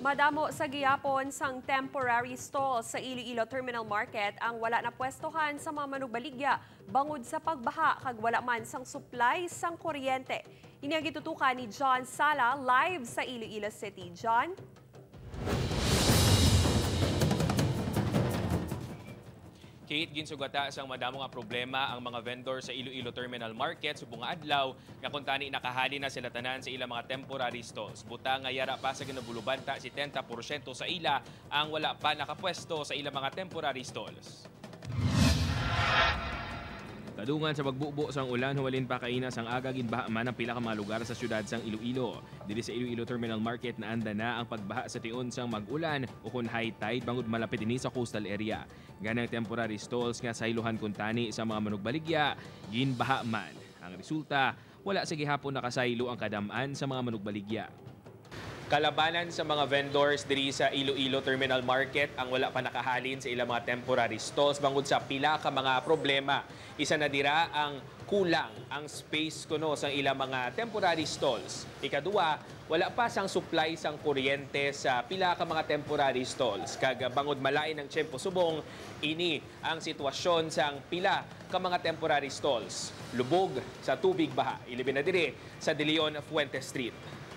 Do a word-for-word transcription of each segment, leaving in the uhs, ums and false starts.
Madamo sa giyapon sang temporary stall sa Iloilo Terminal Market ang wala na pwestohan sa mga manugbaligya bangod sa pagbaha kag wala man sang supply sang kuryente. Ini ang gitutukan ni John Sala live sa Iloilo City. John? Kate, ginsugata sang madamo nga problema ang mga vendor sa Iloilo Terminal Market subong nga adlaw nga kung tani nakahali na sila tanan sa ilang mga temporary stalls. Buta nga yara pa sa ginabulubanta si setenta porsyento sa ila ang wala pa nakapwesto sa ilang mga temporary stalls. Kadungan sa pagbubo sang ulan, huwalin pa kainas ang aga ginbaha man ang pila ka mga lugar sa syudad sang Iloilo. Dili sa Iloilo Terminal Market na anda na ang pagbaha sa tion sang mag-ulan o kung high tide bangod malapit ini sa coastal area. Ganang temporary stalls nga sa iluhan kuntani sa mga manugbaligya, ginbaha man. Ang resulta, wala sa gihapon nakasaylo ang kadamaan sa mga manugbaligya. Kalabanan sa mga vendors diri sa Iloilo Terminal Market ang wala pa nakahalin sa ilang mga temporary stalls bangod sa pila ka mga problema. Isa na dira ang kulang ang space kuno sa ilang mga temporary stalls. Ikaduwa, wala pa sang supply sang kuryente sa pila ka mga temporary stalls. Kag bangod malain ng tiyempo subong, ini ang sitwasyon sang pila ka mga temporary stalls. Lubog sa tubig baha. Ilibin na diri sa De Leon Fuentes Street.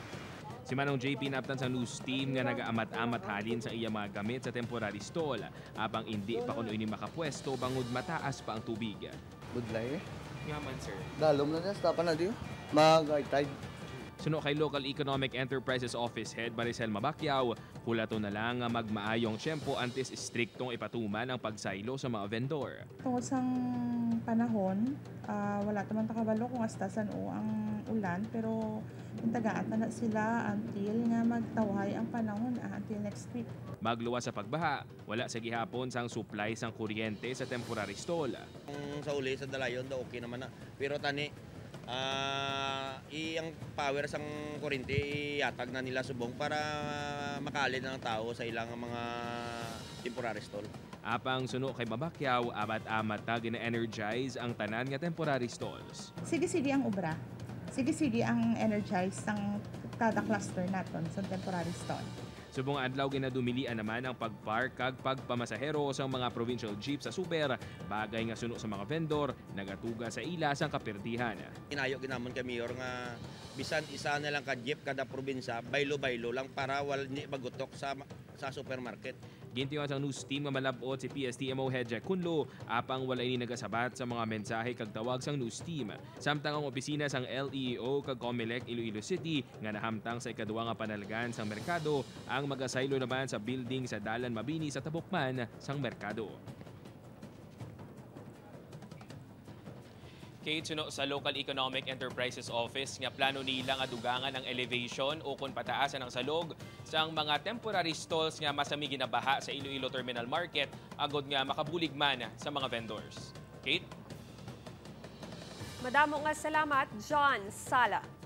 Si Manong J P naptan sa news team nga nagaamat-amat halin sa iya mga gamit sa temporary stall. Abang hindi pa kuno ini makapwesto bangod mataas pa ang tubig. Budlay eh. Ngaman sir. Dalom na niya, tapan na diyo. Mag-high tide. Suno kay Local Economic Enterprises Office Head Maricel Mabacquiao, hulato na lang nga magmaayong tiyempo antes striktong ipatuman ang pagsaylo sa mga vendor. Tungkol sang panahon, uh, wala naman takabalo kung hasta saan o ang ulan, pero tagaan na sila until nga magtawhay ang panahon uh, until next week. Magluwas sa pagbaha, wala sa gihapon sang supply sang kuryente sa temporary stall. Kung sa uli sa dalayon daw okay naman na, pero tani Uh, iyang power sang kuryente iatag na nila subong para makalin ng tao sa ilang mga temporary stall. Apang suno kay Mabacquiao, amat-amat na gina-energize ang tanan nga temporary stalls. Sige-sige ang obra. Sige-sige ang energize sang kada cluster naton sa temporary stall. Subong adlaw ginadumilian naman ang pagpark kag pagpamasahero sa mga provincial jeep sa super, bagay nga suno sa mga vendor nagatuga sa ila sang kaperdihan. Inayo ginamon kay Mayor nga bisan isa na lang ka jeep kada probinsya, baylo-baylo lang para wala ni magutok sa sa supermarket. Gintiwan sa news team nga malabot si P S T M O Head Jack Kunlo, apang wala ini nagasabat sa mga mensahe kag tawag sang news team. Samtang ang opisina sang L E O kag Comelec Iloilo City nga nahamtang sa ikaduwa nga panalgan sang merkado ang magasaylo naman sa building sa Dalan Mabini sa Tabukman sang merkado. Kate, suno sa Local Economic Enterprises Office nga plano nila nga dugangan ang elevation o kung pataasan ang salog sang mga temporary stalls nga masami ginabaha sa Iloilo Terminal Market agod nga makabulig man sa mga vendors. Kate? Madamo nga salamat, John Sala.